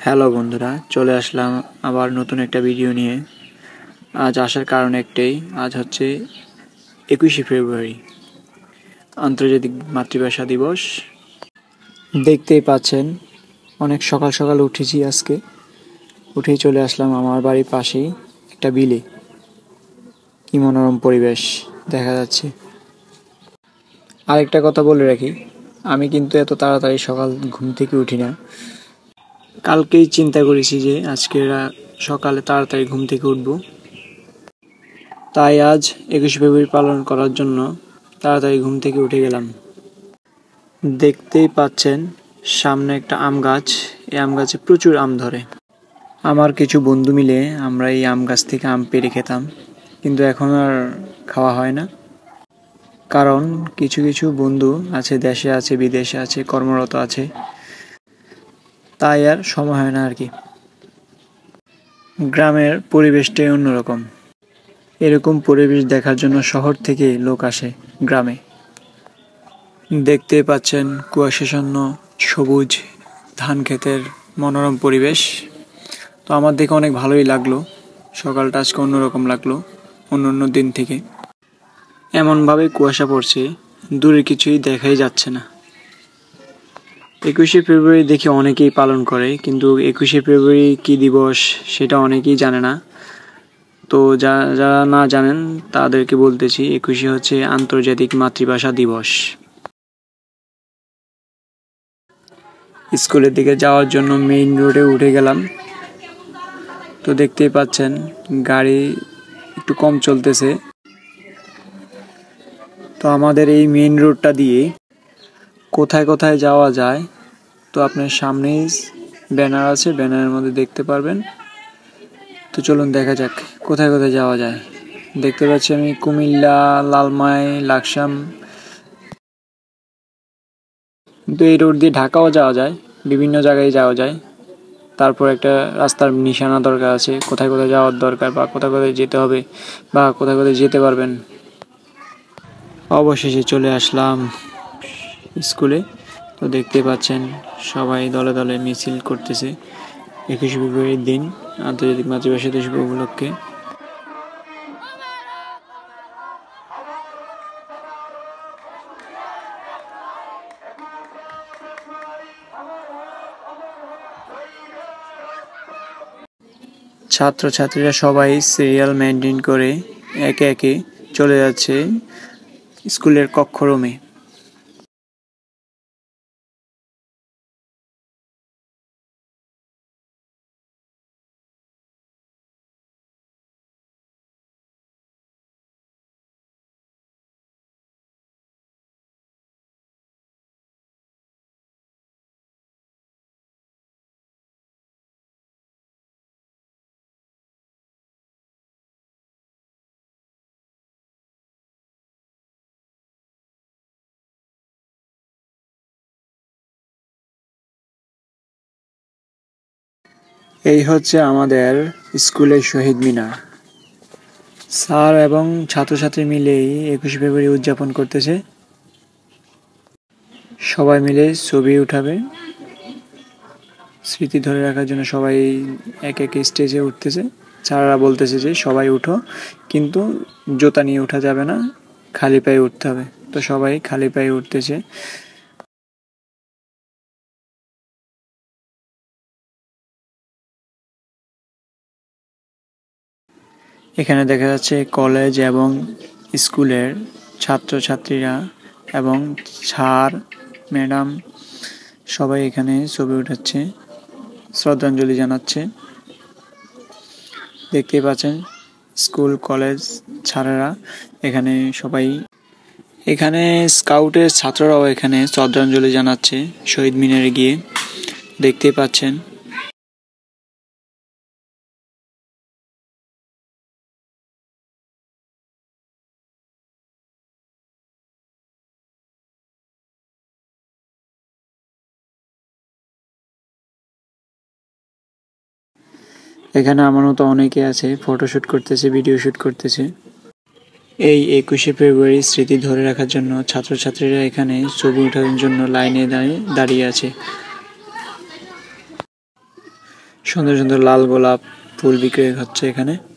Hello বন্ধুরা, চলে আসলাম আবার নতুন একটা ভিডিও নিয়ে। আজ আসার কারণ একটাই, আজ হচ্ছে 21শে ফেব্রুয়ারি, আন্তর্জাতিক মাতৃভাষা দিবস। দেখতেই পাচ্ছেন অনেক সকাল সকাল উঠেছি আজকে, উঠেই চলে আসলাম আমার বাড়ির পাশেই একটা বিলে। কি মনোরম পরিবেশ দেখা যাচ্ছে। আরেকটা কথা বলে রাখি, আমি কিন্তু এত তাড়াতাড়ি সকাল ঘুম থেকে উঠি না। কালকেই চিন্তা করেছি যে আজকে সকালে তাড়াতাড়ি ঘুম থেকে উঠব, তাই আজ 21শে ফেব্রুয়ারি পালন করার জন্য তাড়াতাড়ি ঘুম থেকে উঠে গেলাম। দেখতেই পাচ্ছেন সামনে একটা আম গাছ, এই আম গাছে প্রচুর আম ধরে। আমার কিছু বন্ধু মিলে আমরা এই আম গাছ থেকে আম পেড়ে খেতাম, কিন্তু এখন আর খাওয়া হয় না, কারণ কিছু কিছু বন্ধু আছে, দেশে আছে, বিদেশে আছে, কর্মরত আছে, তাই আর সময় হয় না আর কি। গ্রামের পরিবেশটাই অন্যরকম। এরকম পরিবেশ দেখার জন্য শহর থেকে লোক আসে গ্রামে। দেখতে পাচ্ছেন কুয়াশাচ্ছন্ন সবুজ ধান ক্ষেতের মনোরম পরিবেশ। তো আমার দেখে অনেক ভালোই লাগলো, সকালটা আজকে অন্যরকম লাগলো অন্য দিন থেকে। এমনভাবে কুয়াশা পড়ছে, দূরে কিছুই দেখাই যাচ্ছে না। 21শে ফেব্রুয়ারি দেখে অনেকেই পালন করে, কিন্তু 21শে ফেব্রুয়ারি কী দিবস সেটা অনেকেই জানে না। তো যারা না জানেন তাদেরকে বলতেছি, 21শে হচ্ছে আন্তর্জাতিক মাতৃভাষা দিবস। স্কুলের দিকে যাওয়ার জন্য মেইন রোডে উঠে গেলাম। তো দেখতেই পাচ্ছেন গাড়ি একটু কম চলতেছে। তো আমাদের এই মেইন রোডটা দিয়ে কোথায় কোথায় যাওয়া যায়, তো আপনার সামনেই ব্যানার আছে, ব্যানারের মধ্যে দেখতে পারবেন। তো চলুন দেখা যাক কোথায় কোথায় যাওয়া যায়। দেখতে পাচ্ছি আমি কুমিল্লা, লালমাই, লাকসাম, কিন্তু এই রোড দিয়ে ঢাকাও যাওয়া যায়, বিভিন্ন জায়গায় যাওয়া যায়। তারপর একটা রাস্তার নিশানা দরকার আছে, কোথায় কোথায় যাওয়ার দরকার বা কোথায় কোথায় যেতে হবে বা কোথায় কোথায় যেতে পারবেন। অবশেষে চলে আসলাম স্কুলে। তো দেখতে পাচ্ছেন সবাই দলে দলে মিছিল করতেছে 21শে ফেব্রুয়ারির দিন, আন্তর্জাতিক মাতৃভাষা দিবস উপলক্ষে। ছাত্রছাত্রীরা সবাই সিরিয়াল মেনটেন করে একে একে চলে যাচ্ছে স্কুলের কক্ষরুমে। এই হচ্ছে আমাদের স্কুলের শহীদ মিনার। স্যার এবং ছাত্রছাত্রী মিলেই 21শে ফেব্রুয়ারি উদযাপন করতেছে। সবাই মিলে ছবি উঠাবে, স্মৃতি ধরে রাখার জন্য সবাই এক এক স্টেজে উঠতেছে। স্যাররা বলতেছে যে সবাই উঠো, কিন্তু জুতা নিয়ে উঠা যাবে না, খালি পায়ে উঠতে হবে। তো সবাই খালি পায়ে উঠতেছে। এখানে দেখা যাচ্ছে কলেজ এবং স্কুলের ছাত্রছাত্রীরা এবং স্যার, ম্যাডাম সবাই এখানে ছবি উঠাচ্ছে, শ্রদ্ধাঞ্জলি জানাচ্ছে। দেখতেই পাচ্ছেন স্কুল কলেজ ছাত্ররা এখানে সবাই, এখানে স্কাউটের ছাত্ররাও এখানে শ্রদ্ধাঞ্জলি জানাচ্ছে শহীদ মিনারে গিয়ে, দেখতেই পাচ্ছেন। এখানে আমার মতো অনেকে আছে, ফটোশুট করতেছে, ভিডিও শুট করতেছে। এই 21শে ফেব্রুয়ারি স্মৃতি ধরে রাখার জন্য ছাত্রছাত্রীরা এখানে ছবি ওঠার জন্য লাইনে দাঁড়িয়ে আছে। সুন্দর সুন্দর লাল গোলাপ ফুল বিক্রি হচ্ছে এখানে।